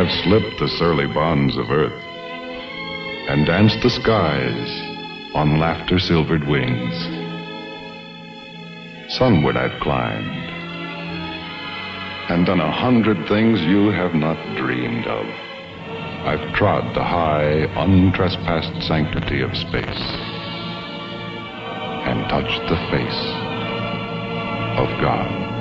have slipped the surly bonds of earth and danced the skies on laughter-silvered wings. Sunward I've climbed and done 100 things you have not dreamed of. I've trod the high, untrespassed sanctity of space and touched the face of God.